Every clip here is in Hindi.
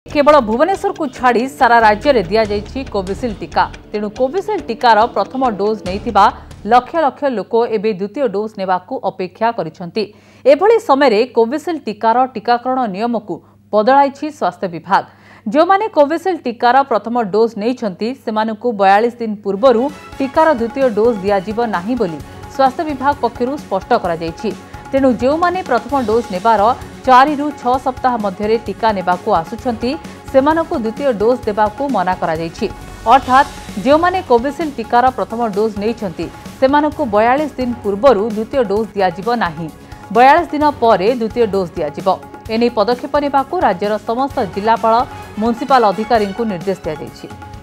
केवल भुवनेश्वर को छाड़ी सारा राज्य में दि जाइछि कोविशील्ड टीका। तेणु कोविशील्ड टीकार प्रथम डोज नहीं लक्ष लक्ष लोक एवं द्वितीय डोज नेबाकू अपेक्षा करिसेंति। एभली समय कोविशील्ड टीकार टीकाकरण नियम को बदलाई स्वास्थ्य विभाग। जो माने कोविशील्ड टीकार प्रथम डोज नहीं 42 दिन पूर्व टीकार द्वितीय डोज दिज्व नहीं बोली स्वास्थ्य विभाग पक्षर स्पष्ट करा जायछि। तेणु जो माने प्रथम डोज नेबार 4 रु 6 सप्ताह मध्य टीका नेबाकू आसुछंती सेमानकू द्वितीय डोज देबाकू मना करा जायछि। अर्थात जो माने कोविशील्ड टीकार प्रथम डोज नहीं सेमानकू 42 दिन पूर्व द्वितीय डोज दिज्व नहीं, 42 दिन पर द्वितीय डोज दिज्व। एने पदक्षेप नेबाकू राज्यर समस्त जिलापाल म्युनिसिपाल अधिकारी को निर्देश दिया जायछि।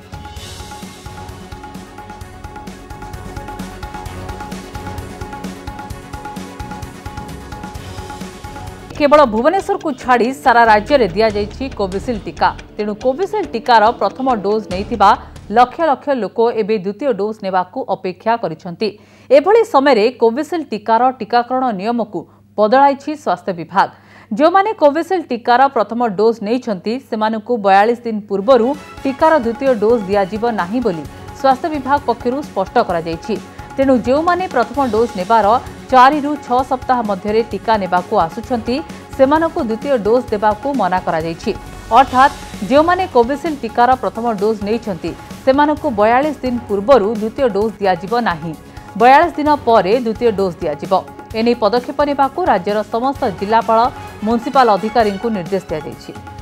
केवल भुवनेश्वर को छाड़ी सारा राज्य में दि जाइछि कोविशील्ड टीका। तेणु कोविशील्ड टीकार प्रथम डोज नहीं लक्ष लक्ष लोक एवं द्वितीय डोज नेबाकू अपेक्षा करिसेंति। एभली समय कोविशील्ड टीकार टीकाकरण नियम को बदलाई स्वास्थ्य विभाग। जो माने कोविशील्ड टीकार प्रथम डोज नहीं 42 दिन पूर्व टीकार द्वितीय डोज दिज्व नहीं बोली स्वास्थ्य विभाग पक्षर स्पष्ट करा जायछि। तेणु जो माने प्रथम डोज नेबार 4 रु 6 सप्ताह मध्य टीका नेबाकू आसुछंती सेमानकू द्वितीय डोज देबाकू मना करा जायछि। अर्थात जो माने कोविशील्ड टीकार प्रथम डोज नहीं सेमानकू 42 दिन पूर्व द्वितीय डोज दिज्व नहीं, 42 दिन पर द्वितीय डोज दिज्व। एने पदक्षेप नेबाकू राज्यर समस्त जिलापाल म्युनिसिपाल अधिकारी को निर्देश दिया जायछि।